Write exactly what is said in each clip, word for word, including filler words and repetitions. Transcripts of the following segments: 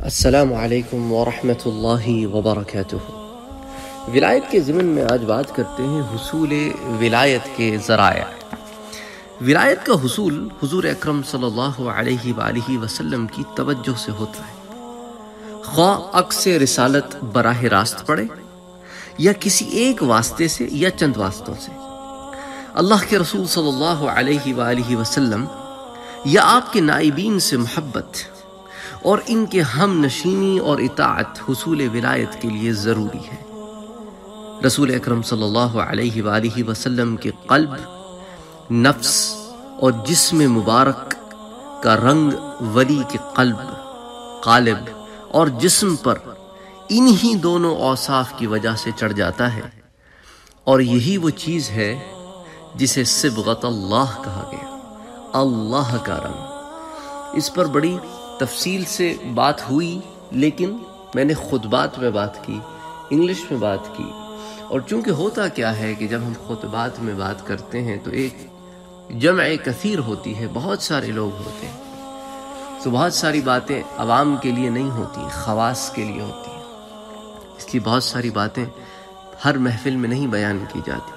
السلام علیکم ورحمۃ اللہ وبرکاتہ۔ ولایت کے ضمن میں آج بات کرتے ہیں حصول ولایت کے ذرائع۔ ولایت کا حصول حضور اکرم صلی اللہ علیہ وآلہ وسلم کی توجہ سے ہوتا ہے، خواہ عکس رسالت براہ راست پڑے یا کسی ایک واسطے سے یا چند واسطوں سے۔ اللہ کے رسول صلی اللہ علیہ وآلہ وسلم یا آپ کے نائبین سے محبت اور ان کے ہم نشینی اور اطاعت حصول ولایت کے لیے ضروری ہے۔ رسول اکرم صلی اللہ علیہ وآلہ وسلم کے قلب، نفس اور جسم مبارک کا رنگ ولی کے قلب، قالب اور جسم پر انہی دونوں اوصاف کی وجہ سے چڑھ جاتا ہے، اور یہی وہ چیز ہے جسے صبغت اللہ کہا گیا، اللہ کا رنگ۔ اس پر بڑی تفصیل سے بات ہوئی، لیکن میں نے خطبات میں بات کی، انگلش میں بات کی، اور چونکہ ہوتا کیا ہے کہ جب ہم خطبات میں بات کرتے ہیں تو ایک جمع کثیر ہوتی ہے، بہت سارے لوگ ہوتے ہیں، تو بہت ساری باتیں عوام کے لیے نہیں ہوتی، خواص کے لیے ہوتی ہیں، اس لیے بہت ساری باتیں ہر محفل میں نہیں بیان کی جاتی۔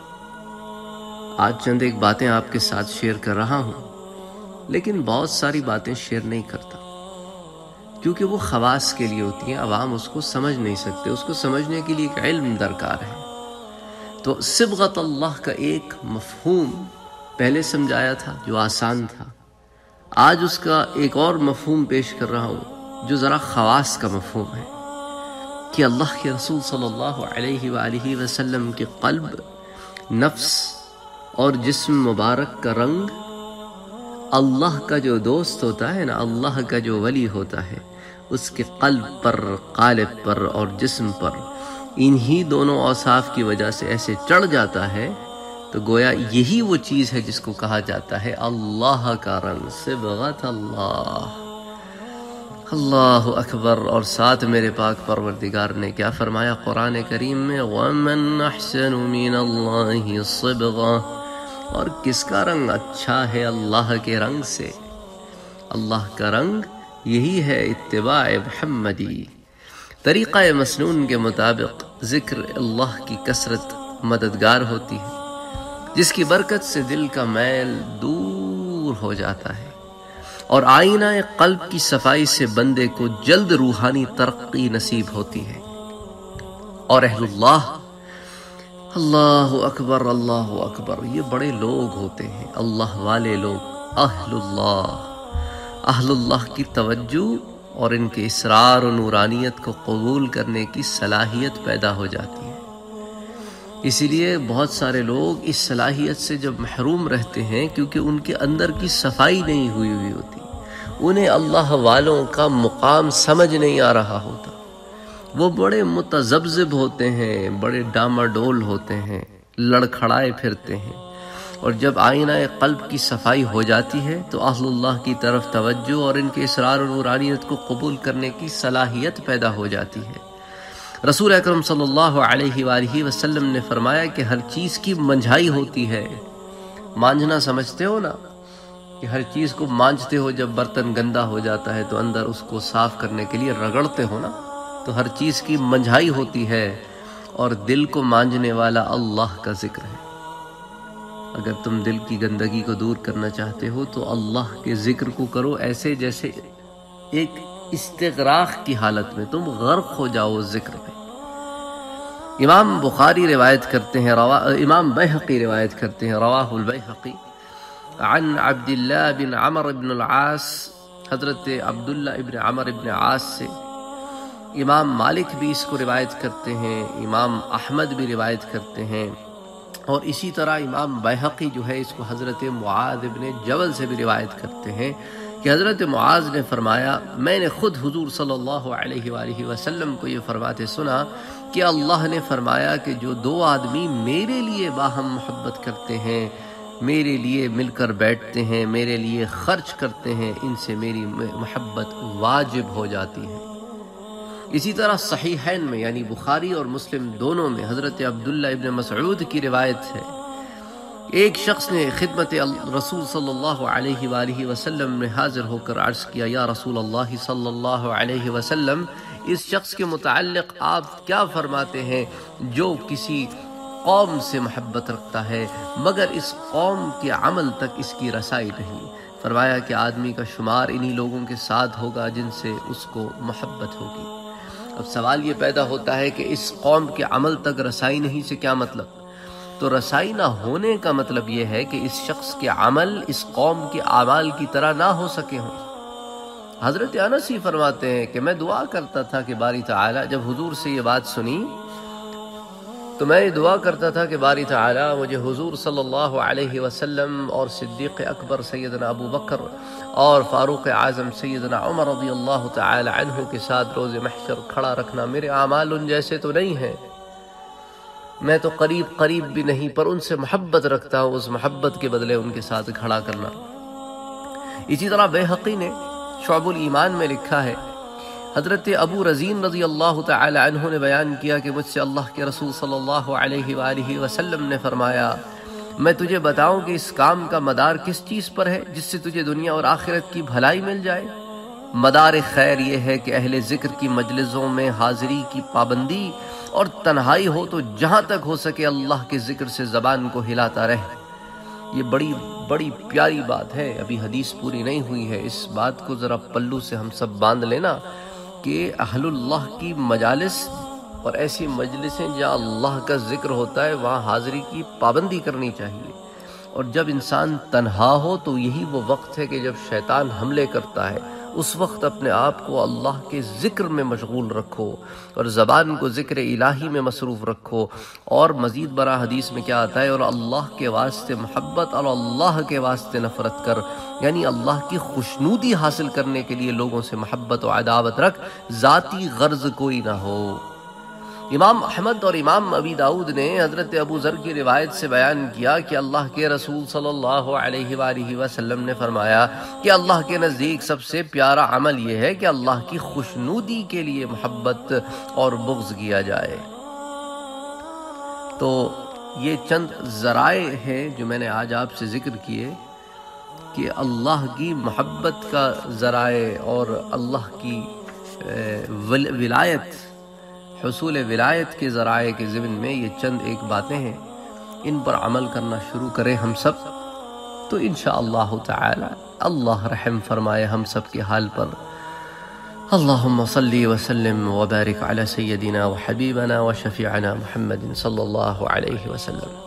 آج چند ایک باتیں آپ کے ساتھ شیئر کر رہا ہوں، لیکن بہت ساری باتیں شیئر نہیں کرتا، کیونکہ وہ خواص کے لیے ہوتی ہیں، عوام اس کو سمجھ نہیں سکتے، اس کو سمجھنے کے لیے ایک علم درکار ہے۔ تو صبغت اللہ کا ایک مفہوم پہلے سمجھایا تھا جو آسان تھا، آج اس کا ایک اور مفہوم پیش کر رہا ہوں جو ذرا خواص کا مفہوم ہے، کہ اللہ کے رسول صلی اللہ علیہ وآلہ وسلم کے قلب، نفس اور جسم مبارک کا رنگ، اللہ کا جو دوست ہوتا ہے نا، اللہ کا جو ولی ہوتا ہے، اس کے قلب پر، قالب پر اور جسم پر انہی دونوں اوصاف کی وجہ سے ایسے چڑھ جاتا ہے، تو گویا یہی وہ چیز ہے جس کو کہا جاتا ہے اللہ کا رنگ، صبغت اللہ۔ اللہ اکبر۔ اور ساتھ میرے پاک پروردگار نے کیا فرمایا قرآن کریم میں؟ وَمَنْ أَحْسَنُ مِنَ اللَّهِ صِبْغَةً۔ اور کس کا رنگ اچھا ہے اللہ کے رنگ سے؟ اللہ کا رنگ یہی ہے اتباع محمدی۔ طریقہ مسنون کے مطابق ذکر اللہ کی کثرت مددگار ہوتی ہے، جس کی برکت سے دل کا میل دور ہو جاتا ہے، اور آئینہ قلب کی صفائی سے بندے کو جلد روحانی ترقی نصیب ہوتی ہے۔ اور اہل اللہ، اللہ اکبر، اللہ اکبر، یہ بڑے لوگ ہوتے ہیں، اللہ والے لوگ، اہل اللہ۔ اہل اللہ کی توجہ اور ان کے اسرار و نورانیت کو قبول کرنے کی صلاحیت پیدا ہو جاتی ہے۔ اسی لیے بہت سارے لوگ اس صلاحیت سے جب محروم رہتے ہیں، کیونکہ ان کے اندر کی صفائی نہیں ہوئی ہوئی ہوتی، انہیں اللہ والوں کا مقام سمجھ نہیں آ رہا ہوتا، وہ بڑے متذبذب ہوتے ہیں، بڑے ڈاماڈول ہوتے ہیں، لڑکھڑائے پھرتے ہیں، اور جب آئینہ قلب کی صفائی ہو جاتی ہے تو اہل اللہ کی طرف توجہ اور ان کے اسرار و نورانیت کو قبول کرنے کی صلاحیت پیدا ہو جاتی ہے۔ رسول اکرم صلی اللہ علیہ وآلہ وسلم نے فرمایا کہ ہر چیز کی منجھائی ہوتی ہے۔ مانجھنا سمجھتے ہو نا، کہ ہر چیز کو مانجھتے ہو، جب برتن گندا ہو جاتا ہے تو اندر اس کو صاف کرنے کے لیے رگڑتے ہو نا، تو ہر چیز کی منجھائی ہوتی ہے، اور دل کو مانجھنے والا اللہ کا ذکر ہے۔ اگر تم دل کی گندگی کو دور کرنا چاہتے ہو تو اللہ کے ذکر کو کرو، ایسے جیسے ایک استغراق کی حالت میں تم غرق ہو جاؤ ذکر میں۔ امام بخاری روایت کرتے ہیں، روا امام بیہقی روایت کرتے ہیں، رواہ البیہقی عن عبداللہ بن عمر بن العاص، حضرت عبداللہ ابن عمر بن عاص سے۔ امام مالک بھی اس کو روایت کرتے ہیں، امام احمد بھی روایت کرتے ہیں، اور اسی طرح امام بیہقی جو ہے اس کو حضرت معاذ بن جبل سے بھی روایت کرتے ہیں کہ حضرت معاذ نے فرمایا، میں نے خود حضور صلی اللہ علیہ وآلہ وسلم کو یہ فرماتے سنا کہ اللہ نے فرمایا کہ جو دو آدمی میرے لیے باہم محبت کرتے ہیں، میرے لیے مل کر بیٹھتے ہیں، میرے لیے خرچ کرتے ہیں، ان سے میری محبت واجب ہو جاتی ہے۔ اسی طرح صحیحین میں یعنی بخاری اور مسلم دونوں میں حضرت عبداللہ ابن مسعود کی روایت ہے ایک شخص نے خدمت رسول صلی اللہ علیہ وآلہ وسلم میں حاضر ہو کر عرض کیا، یا رسول اللہ صلی اللہ علیہ وسلم، اس شخص کے متعلق آپ کیا فرماتے ہیں جو کسی قوم سے محبت رکھتا ہے مگر اس قوم کے عمل تک اس کی رسائی نہیں؟ فرمایا کہ آدمی کا شمار انہی لوگوں کے ساتھ ہوگا جن سے اس کو محبت ہوگی۔ اب سوال یہ پیدا ہوتا ہے کہ اس قوم کے عمل تک رسائی نہیں سے کیا مطلب؟ تو رسائی نہ ہونے کا مطلب یہ ہے کہ اس شخص کے عمل اس قوم کے اعمال کی طرح نہ ہو سکے ہوں۔ حضرت انس ہی فرماتے ہیں کہ میں دعا کرتا تھا کہ باری تعالیٰ، جب حضور سے یہ بات سنی تو میں یہ دعا کرتا تھا کہ باری تعالیٰ مجھے حضور صلی اللہ علیہ وسلم اور صدیق اکبر سیدنا ابو بکر اور فاروق اعظم سیدنا عمر رضی اللہ تعالی عنہ کے ساتھ روز محشر کھڑا رکھنا۔ میرے اعمال ان جیسے تو نہیں ہیں، میں تو قریب قریب بھی نہیں، پر ان سے محبت رکھتا ہوں، اس محبت کے بدلے ان کے ساتھ کھڑا کرنا۔ اسی طرح بیہقی نے شعب الایمان میں لکھا ہے، حضرت ابو رزین رضی اللہ تعالی عنہ نے بیان کیا کہ مجھ سے اللہ کے رسول صلی اللہ علیہ وآلہ وسلم نے فرمایا، میں تجھے بتاؤں کہ اس کام کا مدار کس چیز پر ہے جس سے تجھے دنیا اور آخرت کی بھلائی مل جائے؟ مدار خیر یہ ہے کہ اہل ذکر کی مجلسوں میں حاضری کی پابندی اور تنہائی ہو تو جہاں تک ہو سکے اللہ کے ذکر سے زبان کو ہلاتا رہے۔ یہ بڑی بڑی پیاری بات ہے، ابھی حدیث پوری نہیں ہوئی ہے، اس بات کو ذرا پلو سے ہم سب باندھ لینا کہ اہل اللہ کی مجالس اور ایسی مجلسیں جہاں اللہ کا ذکر ہوتا ہے وہاں حاضری کی پابندی کرنی چاہیے۔ اور جب انسان تنہا ہو تو یہی وہ وقت ہے کہ جب شیطان حملے کرتا ہے، اس وقت اپنے آپ کو اللہ کے ذکر میں مشغول رکھو اور زبان کو ذکر الہی میں مصروف رکھو۔ اور مزید برآ حدیث میں کیا آتا ہے، اور اللہ کے واسطے محبت اور اللہ کے واسطے نفرت کر، یعنی اللہ کی خوشنودی حاصل کرنے کے لیے لوگوں سے محبت و عداوت رکھ، ذاتی غرض کوئی نہ ہو۔ امام احمد اور امام ابی داؤد نے حضرت ابو ذر کی روایت سے بیان کیا کہ اللہ کے رسول صلی اللہ علیہ وآلہ وسلم نے فرمایا کہ اللہ کے نزدیک سب سے پیارا عمل یہ ہے کہ اللہ کی خوشنودی کے لیے محبت اور بغض کیا جائے۔ تو یہ چند ذرائع ہیں جو میں نے آج آپ سے ذکر کیے کہ اللہ کی محبت کا ذرائع اور اللہ کی ولایت، حصول ولایت کے ذرائع کے ضمن میں یہ چند ایک باتیں ہیں، ان پر عمل کرنا شروع کریں ہم سب تو انشاءاللہ تعالی اللہ رحم فرمائے ہم سب کے حال پر۔ اللہم صلی وسلم وبارک علی سیدنا و حبیبنا و شفیعنا محمد صلی اللہ علیہ وسلم۔